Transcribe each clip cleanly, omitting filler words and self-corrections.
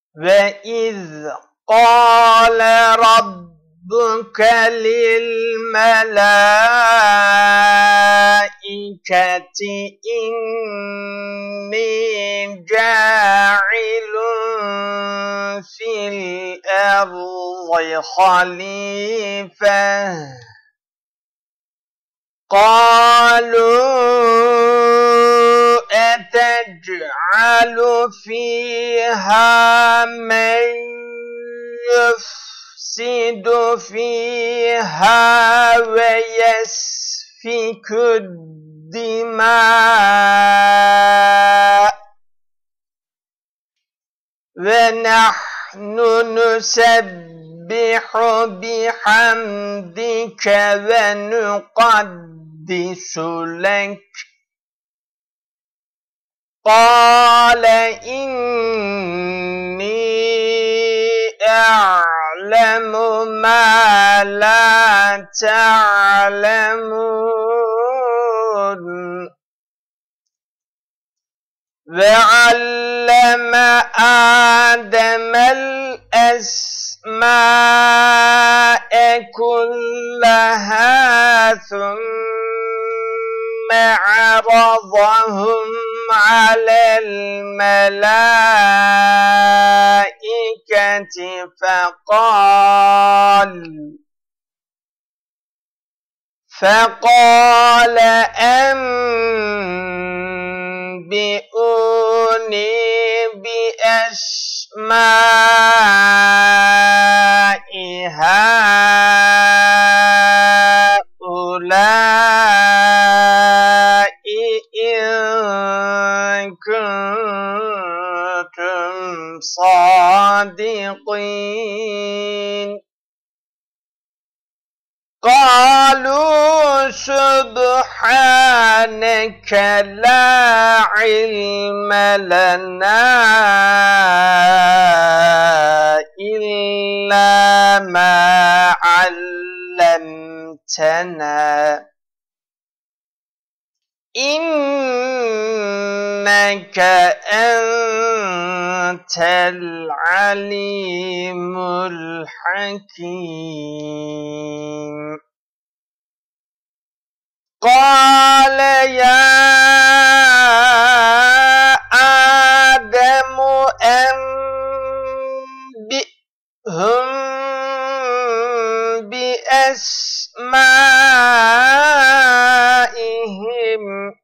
وإذ قال ربك للملائكة إني جاعل في الأرض خليفة قالوا أتجعل فيها من يفسد فيها ويسفك الدماء ونحن نسبح بحمدك ونقدس لك قال إني أعلم ما لا تعلمون وعلم آدم الأسماء كلها ثم عرضهم على الملائكة فقال أنبئوني بأسماء هؤلاء إن كنتم صادقين قالوا سبحانك لا علم لنا إلا ما علمتنا إنك أنت العليم الحكيم قال يا آدم أنبئهم بأسمائهم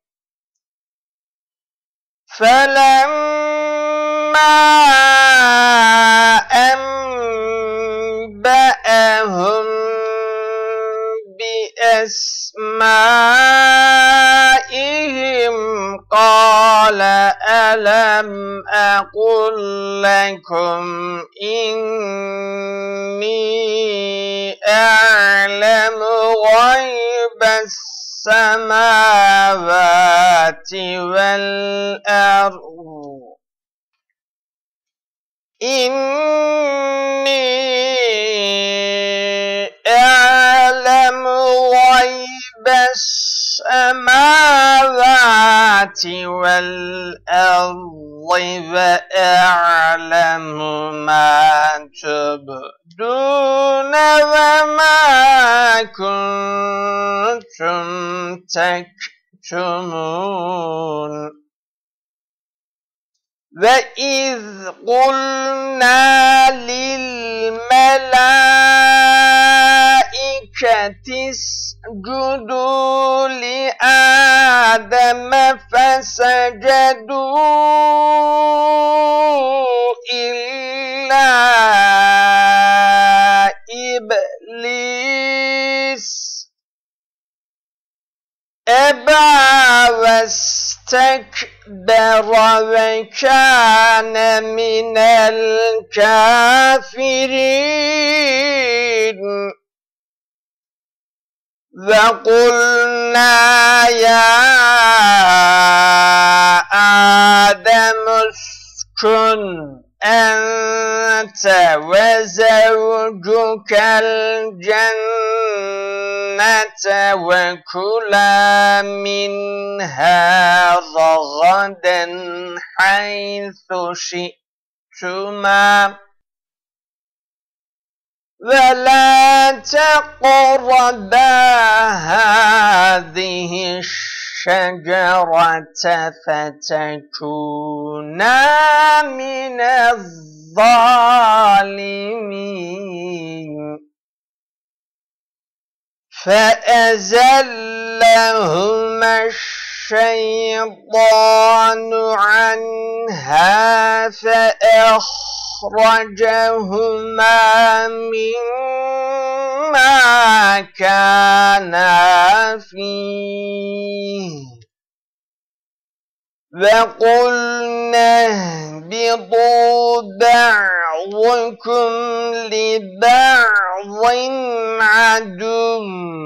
فلما أنبأهم بأسمائهم قال ألم أقل لكم إني أعلم غيب السماوات والأرض إني أعلم غيب السماوات والأرض وأعلم ما تبدون وما كنتم تكتمون وإذ قلنا للملائكة اسجدوا لآدم فسجدوا إلا إبليس أبى واستكبر وكان من الكافرين وقلنا يا آدم اسكن أنت وزوجك الجنة وكلا منها رغدا حيث شئتما خفتما ولا تقربا هذه الشجرة فتكونا من الظالمين فأزلهما الشيطان عنها فأخرجهما مما كانا فيه وقلنا اهبطوا بعضكم لبعض عدو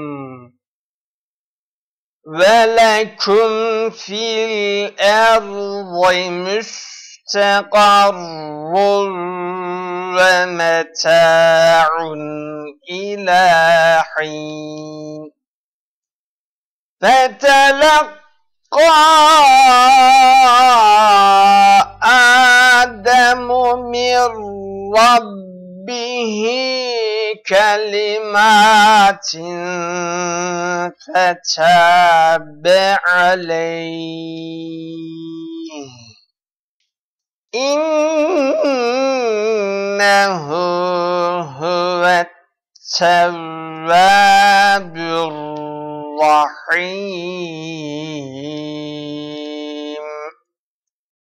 ولكم في الأرض مستقر ومتاع إلى حين فتلقى آدم من ربه كلمات فتاب عليه إنه هو التواب الرحيم